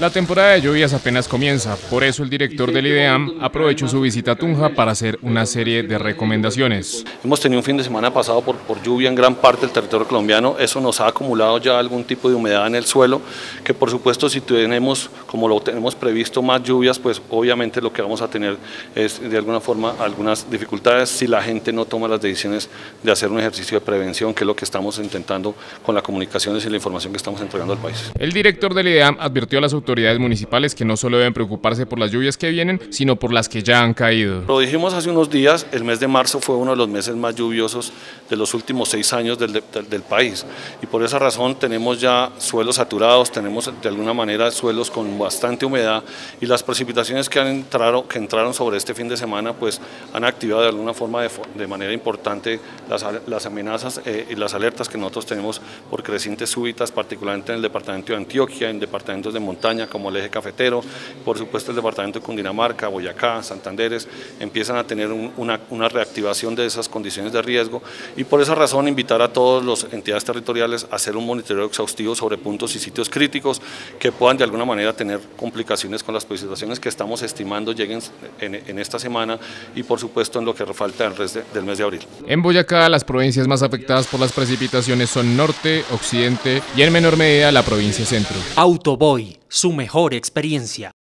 La temporada de lluvias apenas comienza, por eso el director del IDEAM aprovechó su visita a Tunja para hacer una serie de recomendaciones. Hemos tenido un fin de semana pasado por lluvia en gran parte del territorio colombiano, eso nos ha acumulado ya algún tipo de humedad en el suelo, que por supuesto si tenemos, como lo tenemos previsto, más lluvias, pues obviamente lo que vamos a tener es de alguna forma algunas dificultades si la gente no toma las decisiones de hacer un ejercicio de prevención, que es lo que estamos intentando con las comunicaciones y la información que estamos entregando al país. El director del IDEAM advirtió a las autoridades municipales que no solo deben preocuparse por las lluvias que vienen, sino por las que ya han caído. Lo dijimos hace unos días, el mes de marzo fue uno de los meses más lluviosos de los últimos 6 años del país, y por esa razón tenemos ya suelos saturados, tenemos de alguna manera suelos con bastante humedad, y las precipitaciones que entraron sobre este fin de semana pues han activado de alguna forma de manera importante las amenazas y las alertas que nosotros tenemos por crecientes súbitas, particularmente en el departamento de Antioquia, en departamentos de montaña como el eje cafetero, por supuesto el departamento de Cundinamarca, Boyacá, Santanderes, empiezan a tener una reactivación de esas condiciones de riesgo, y por esa razón invitar a todas las entidades territoriales a hacer un monitoreo exhaustivo sobre puntos y sitios críticos que puedan de alguna manera tener complicaciones con las precipitaciones que estamos estimando lleguen en esta semana, y por supuesto en lo que falta del mes de abril. En Boyacá las provincias más afectadas por las precipitaciones son Norte, Occidente y en menor medida la provincia Centro. Autoboy, su mejor experiencia.